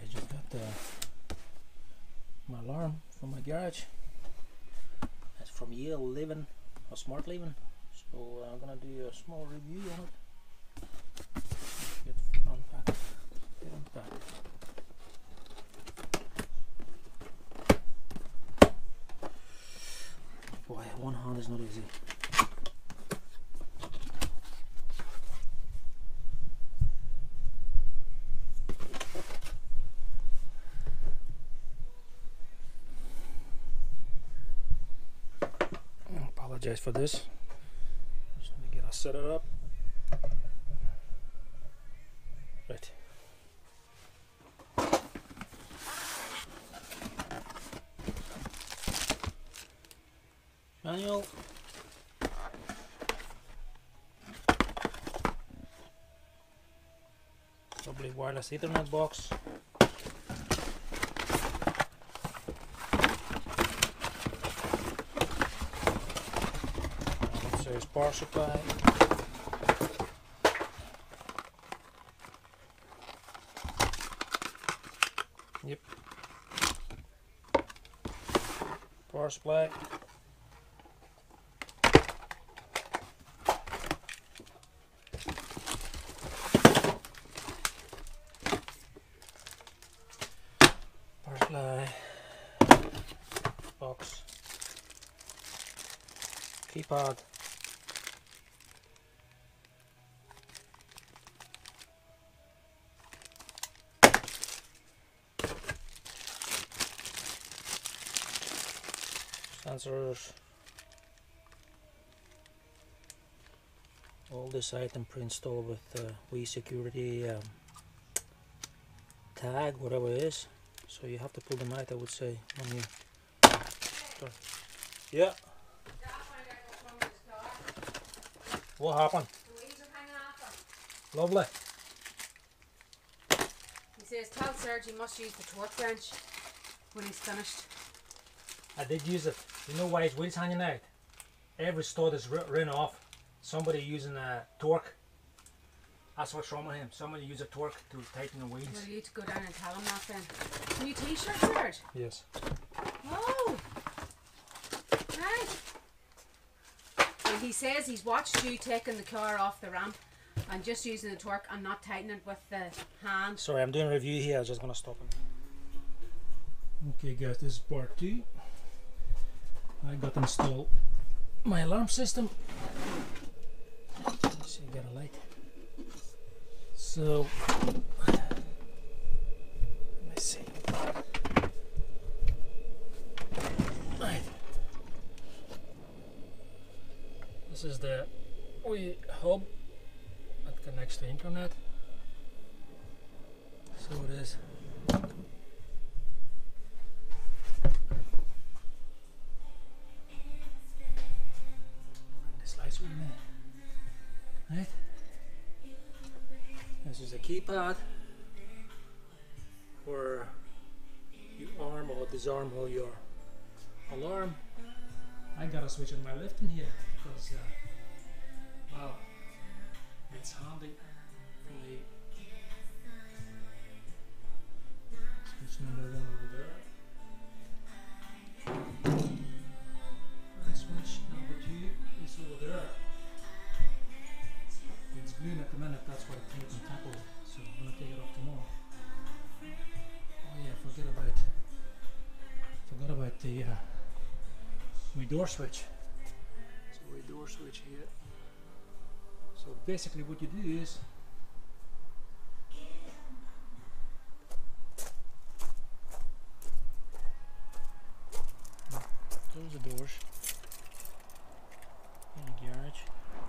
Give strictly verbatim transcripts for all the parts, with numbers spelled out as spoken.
just got the, my alarm from my garage. It's from Yale Living or Smart Living. So uh, I'm gonna do a small review on it. Get front back. Get on back. Boy, one hand is not easy. I apologize for this. Just let me get us set it up. Right. Manual. Probably wireless Ethernet box. Upstairs power supply. Yep. Power supply. Supply box, keypad, sensors, all this item pre-installed with uh, Wii security um, tag, whatever it is. So you have to pull them out, I would say, when you start. Yeah. What happened? The wheels are hanging off her. Lovely. He says, tell Serge he must use the torque wrench when he's finished. I did use it. You know why his wheels hanging out? Every stud is run off. Somebody using a torque. That's what's wrong with him. Somebody use a torque to tighten the wheels. Well, you need to go down and tell him that then. New t-shirt, Serge? Yes. Oh! Right. Well, he says he's watched you taking the car off the ramp and just using the torque and not tightening it with the hand. Sorry, I'm doing a review here. I was just going to stop him. Okay guys, this is part two. I got installed my alarm system. Let's see, I got a light. So, let me see. Right. This is the Wii hub that connects to the internet. So it is. This light's with me. Right. This is the keypad where you arm or disarm all your alarm. I gotta switch on my left in here because uh, wow, it's handy for me. Switch number one over there. And switch number two is over there. It's green at the minute, that's why I take on top of it, so I'm gonna take it off tomorrow. Oh yeah, forget about forgot about the uh, my door switch. So my door switch here. So basically what you do is close the doors in the garage.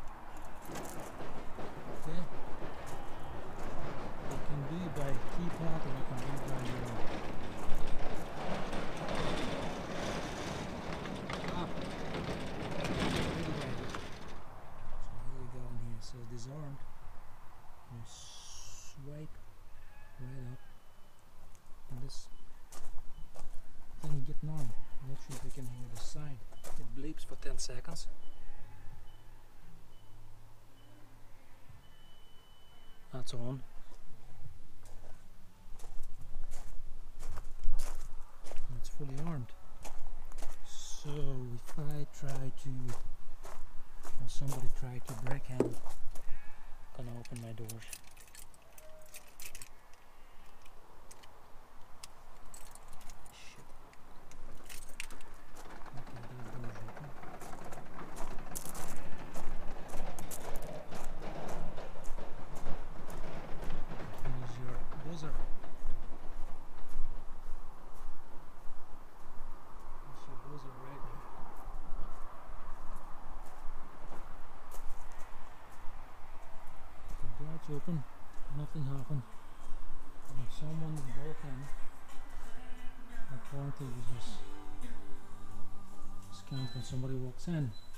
Okay. You can do it by keypad or you can do it by your app. So here you go in here. So disarmed. You swipe right up. And this then you get normal. I'm not sure if you can hear the sign. It bleeps for ten seconds. That's on. try to, or somebody try to break in, I'm gonna open my doors. Shit. Okay, these doors open. Use your buzzer. Use your buzzer right there. The door's open, nothing happened. And someone broke in. Apparently it was just scanned when somebody walks in.